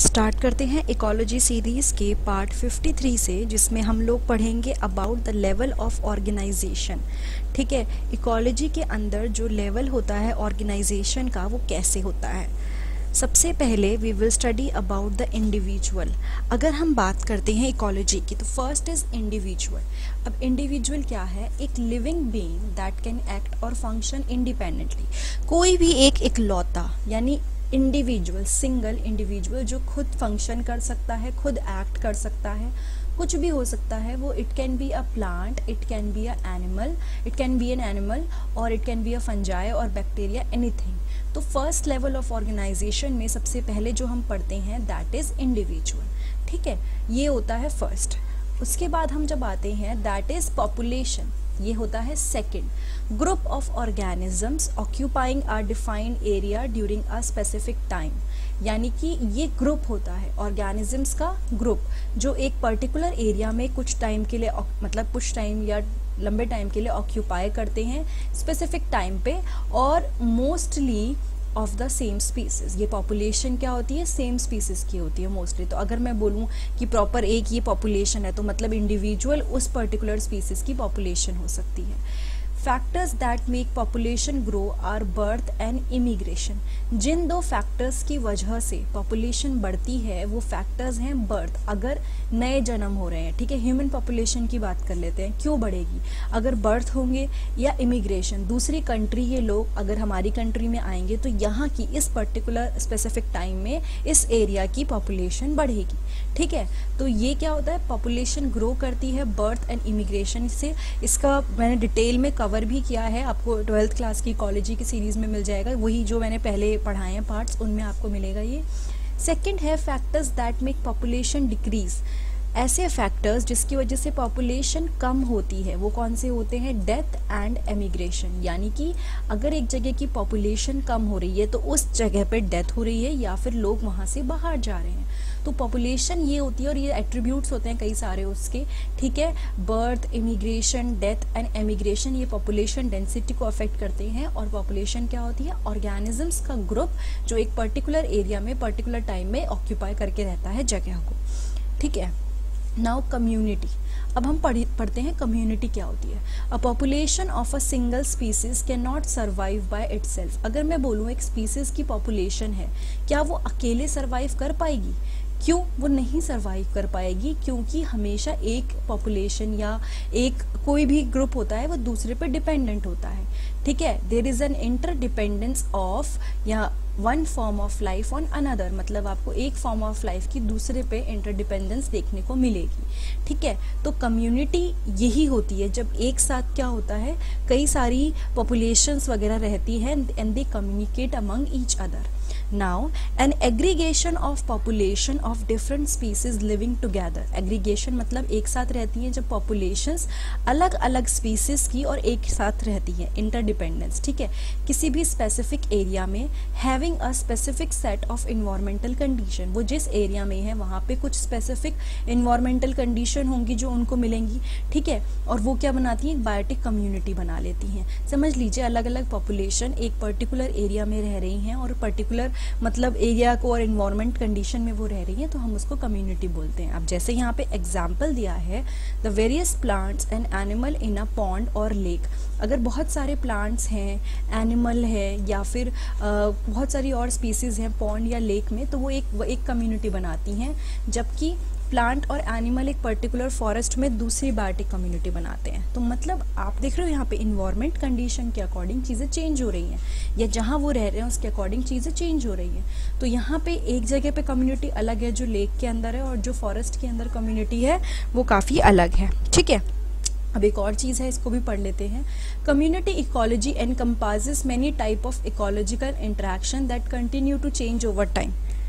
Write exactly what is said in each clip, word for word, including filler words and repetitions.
Start करते हैं ecology series के पार्ट तिरेपन से, जिसमें हम लोग पढ़ेंगे about the level of organization. ठीक है, इकोलॉजी के अंदर जो लेवल होता है ऑर्गेनाइजेशन का वो कैसे होता है। सबसे पहले we will study about the individual. अगर हम बात करते हैं इकोलॉजी की तो फर्स्ट इज इंडिविजुअल। अब इंडिविजुअल क्या है? एक living being that can act और फंक्शन इंडिपेंडेंटली। कोई भी एक इकलौता यानी इंडिविजुअल, सिंगल इंडिविजुअल जो खुद फंक्शन कर सकता है, खुद एक्ट कर सकता है, कुछ भी हो सकता है वो। It can be a plant, it can be a animal, it can be an animal और it can be a fungi और बैक्टीरिया, एनीथिंग। तो फर्स्ट लेवल ऑफ ऑर्गेनाइजेशन में सबसे पहले जो हम पढ़ते हैं दैट इज इंडिविजुअल। ठीक है, ये होता है फर्स्ट। उसके बाद हम जब आते हैं दैट इज पॉपुलेशन, ये होता है second. Group of organisms occupying a defined area during a specific time, यानी कि ये ग्रुप होता है ऑर्गेनिजम्स का ग्रुप जो एक पर्टिकुलर एरिया में कुछ टाइम के लिए, मतलब कुछ टाइम या लंबे टाइम के लिए ऑक्यूपाई करते हैं स्पेसिफिक टाइम पे, और mostly of the same species. ये पॉपुलेशन क्या होती है? सेम स्पीसीज की होती है मोस्टली। तो अगर मैं बोलूँ कि प्रॉपर एक ये पॉपुलेशन है तो मतलब इंडिविजुअल उस पर्टिकुलर स्पीसीज की पॉपुलेशन हो सकती है। Factors that make population grow are birth and immigration. जिन दो फैक्टर्स की वजह से पॉपुलेशन बढ़ती है वो फैक्टर्स हैं बर्थ, अगर नए जन्म हो रहे हैं। ठीक है, ह्यूमन पॉपुलेशन की बात कर लेते हैं, क्यों बढ़ेगी? अगर बर्थ होंगे, या इमिग्रेशन, दूसरी कंट्री के लोग अगर हमारी कंट्री में आएंगे तो यहाँ की इस पर्टिकुलर स्पेसिफिक टाइम में इस एरिया की पॉपुलेशन बढ़ेगी। ठीक है, तो ये क्या होता है? पॉपुलेशन ग्रो करती है बर्थ एंड इमिग्रेशन से। इसका मैंने डिटेल में कवर भी किया है, आपको ट्वेल्थ क्लास की इकोलॉजी की सीरीज में मिल जाएगा, वही जो मैंने पहले पढ़ाए हैं पार्ट्स, उनमें आपको मिलेगा ये। सेकंड है factors that make population decrease. ऐसे फैक्टर्स जिसकी वजह से पॉपुलेशन कम होती है वो कौन से होते हैं? डेथ एंड एमिग्रेशन, यानी कि अगर एक जगह की पॉपुलेशन कम हो रही है तो उस जगह पे डेथ हो रही है या फिर लोग वहाँ से बाहर जा रहे हैं। तो पॉपुलेशन ये होती है, और ये एट्रीब्यूट्स होते हैं कई सारे उसके। ठीक है, birth, immigration, death and emigration, ये पॉपुलेशन डेंसिटी को अफेक्ट करते हैं। और पॉपुलेशन क्या होती है? ऑर्गेनिजम्स का ग्रुप जो एक पर्टिकुलर एरिया में पर्टिकुलर टाइम में ऑक्यूपाई करके रहता है जगह को। ठीक है, नाउ कम्युनिटी। अब हम पढ़ पढ़ते हैं कम्युनिटी क्या होती है। A population of a single species can not survive by itself. अगर मैं बोलूँ एक स्पीसीज की पॉपुलेशन है, क्या वो अकेले सर्वाइव कर पाएगी? क्यों वो नहीं सर्वाइव कर पाएगी? क्योंकि हमेशा एक पॉपुलेशन या एक कोई भी ग्रुप होता है वो दूसरे पे डिपेंडेंट होता है। ठीक है, there is an interdependence of या one form of life on another, मतलब आपको एक फॉर्म ऑफ लाइफ की दूसरे पे इंटरडिपेंडेंस देखने को मिलेगी। ठीक है, तो कम्युनिटी यही होती है जब एक साथ क्या होता है, कई सारी पॉपुलेशंस वगैरह रहती हैं and they communicate among each other. Now, an aggregation of population of different species living together. Aggregation मतलब एक साथ रहती हैं जब populations अलग अलग species की और एक साथ रहती है, interdependence। ठीक है, किसी भी specific area में having a specific set of environmental condition, वो जिस area में है वहाँ पे कुछ specific environmental condition होंगी जो उनको मिलेंगी। ठीक है, और वो क्या बनाती हैं? एक बायोटिक कम्युनिटी बना लेती हैं। समझ लीजिए अलग अलग population एक पर्टिकुलर एरिया में रह रही हैं और पर्टिकुलर मतलब एरिया को और इन्वायरमेंट कंडीशन में वो रह रही है, तो हम उसको कम्युनिटी बोलते हैं। अब जैसे यहाँ पे एग्जाम्पल दिया है, the various plants and animal in a pond और लेक। अगर बहुत सारे प्लांट्स हैं, एनिमल है, या फिर आ, बहुत सारी और स्पीसीज हैं पॉन्ड या लेक में, तो वो एक एक कम्युनिटी बनाती हैं। जबकि प्लांट और एनिमल एक पर्टिकुलर फॉरेस्ट में दूसरी बायोटिक कम्युनिटी बनाते हैं। तो मतलब आप देख रहे हो यहाँ पे इन्वायरमेंट कंडीशन के अकॉर्डिंग चीज़ें चेंज हो रही हैं, या जहाँ वो रह रहे हैं उसके अकॉर्डिंग चीज़ें चेंज हो रही हैं। तो यहाँ पे एक जगह पे कम्युनिटी अलग है जो लेक के अंदर है, और जो फॉरेस्ट के अंदर कम्युनिटी है वो काफ़ी अलग है। ठीक है, अब एक और चीज़ है, इसको भी पढ़ लेते हैं। Community ecology encompasses many type of ecological interaction that continue to change over time.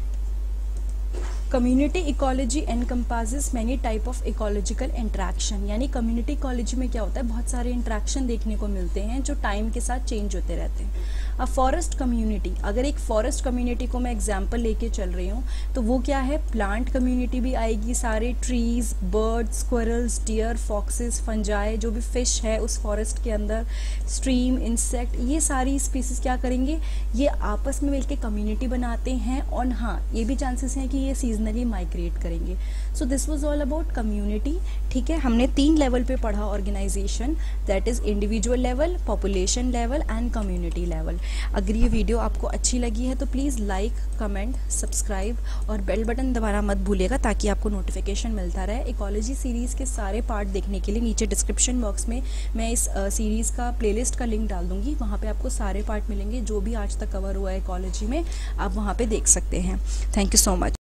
Community ecology encompasses many type of ecological interaction, यानी कम्युनिटी इकोलॉजी में क्या होता है? बहुत सारे इंटरेक्शन देखने को मिलते हैं जो टाइम के साथ चेंज होते रहते हैं। अ फॉरेस्ट कम्युनिटी, अगर एक फॉरेस्ट कम्युनिटी को मैं एग्जांपल लेके चल रही हूँ तो वो क्या है, प्लांट कम्युनिटी भी आएगी, सारे trees, birds, squirrels, deer, foxes, fungi, जो भी फिश है उस फॉरेस्ट के अंदर, स्ट्रीम, इंसेक्ट, ये सारी स्पीसीज क्या करेंगे, ये आपस में मिलके कम्युनिटी बनाते हैं और हाँ ये भी चांसेस हैं कि ये सीजनली माइग्रेट करेंगे। So this was all about community. ठीक है, हमने तीन लेवल पे पढ़ा organization, that is individual level, population level and community level. अगर ये वीडियो आपको अच्छी लगी है तो प्लीज़ लाइक, कमेंट, सब्सक्राइब और बेल बटन दबाना मत भूलिएगा ताकि आपको नोटिफिकेशन मिलता रहे। इकोलॉजी सीरीज़ के सारे पार्ट देखने के लिए नीचे डिस्क्रिप्शन बॉक्स में मैं इस सीरीज़ का प्लेलिस्ट का लिंक डाल दूंगी, वहाँ पे आपको सारे पार्ट मिलेंगे जो भी आज तक कवर हुआ है इकोलॉजी में, आप वहाँ पे देख सकते हैं। Thank you so much.